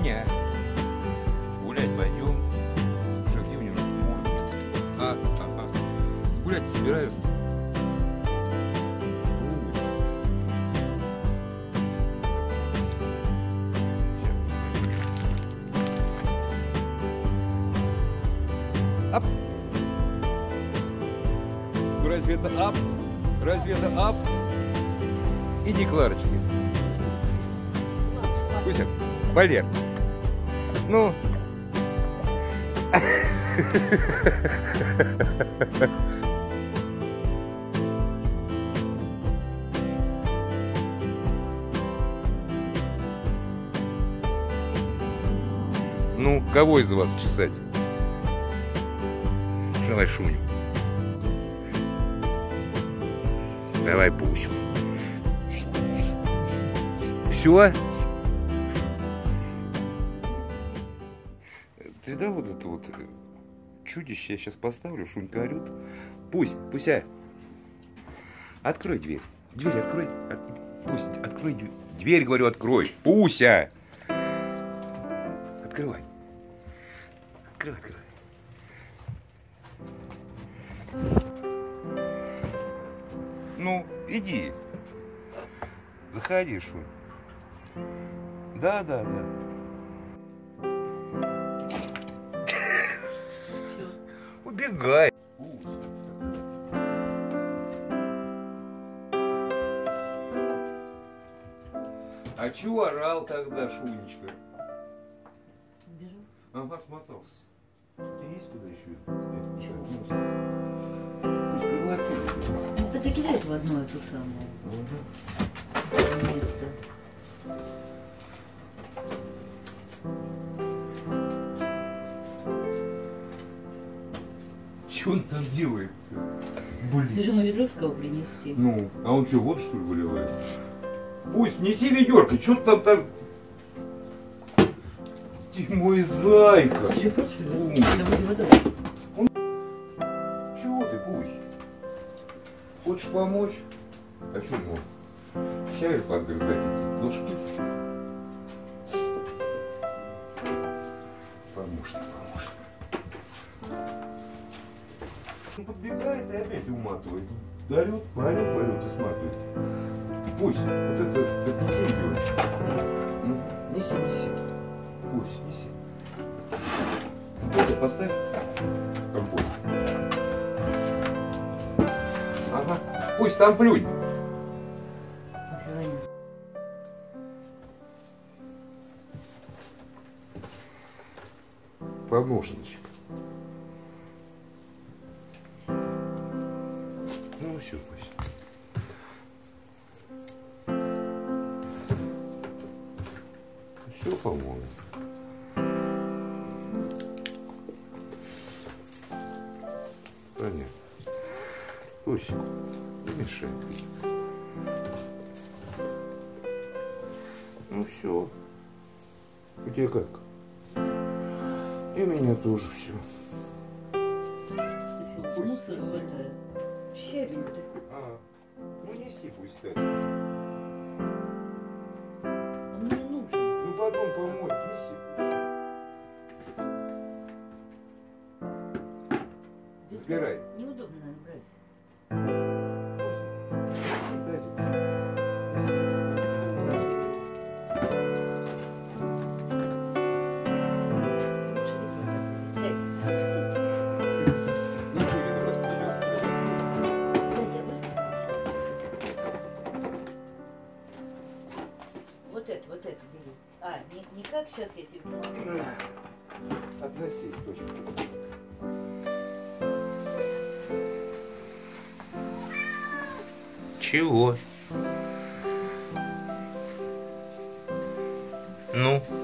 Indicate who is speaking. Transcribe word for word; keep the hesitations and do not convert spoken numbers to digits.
Speaker 1: Шуня, гулять пойдем. Что, где у него можно? А, ага. Гулять собираются. Ап. Разве это ап? Разве это ап? Иди, Кларочки. Куся, Валер. Ну. Ну, кого из вас чесать? Давай Шуню. Давай Пусю. Все? Ты видал вот это вот чудище? Я сейчас поставлю, Шунька орёт. Пусть, Пуся, открой дверь. Дверь открой. От... Пусть, открой дверь. Дверь, говорю, открой. Пуся! Открывай. Открывай, открывай. Ну, иди. Заходи, Шунь. Да, да, да. Убегай. А чего орал тогда, Шунечка?
Speaker 2: Бежу.
Speaker 1: Ага, смотался. Тебе есть куда еще? Пусть приглотит.
Speaker 2: Ну, хотя кидает в одно эту самую угу. место.
Speaker 1: Что он там делает? Блин.
Speaker 2: Ты же ему ведро сказал принести.
Speaker 1: Ну, а он что, вот что ли выливает? Пусть, неси ведерко, что ты там там... Ты мой зайка.
Speaker 2: Еще хочешь?
Speaker 1: Ум.
Speaker 2: Да вроде вода.
Speaker 1: Он... Чего ты, пусть? Хочешь помочь? А что может? Чай подгрызать ножки. Помощник, помощник. Он подбегает и опять уматывает. Орет, орет, орет и сматывается. Пусть, вот это, это неси ведерочку. Неси, неси. Пусть, неси. Это поставь компост. Ага. Пусть там плюнь. Помощничек. Ну все, пусть. Все, по-моему. Понятно. Пусть не мешай. Ну все. У тебя как? И у меня тоже все.
Speaker 2: Мусор в это. Щебень ты.
Speaker 1: А, ну неси пусть так.
Speaker 2: Он мне нужен.
Speaker 1: Ну потом помой, неси. Забирай.
Speaker 2: Неудобно брать.
Speaker 1: Неси, дайте.
Speaker 2: Вот это, вот это бери. А, не, не как сейчас я тебе помогу.
Speaker 1: Относи точку. Чего? Ну?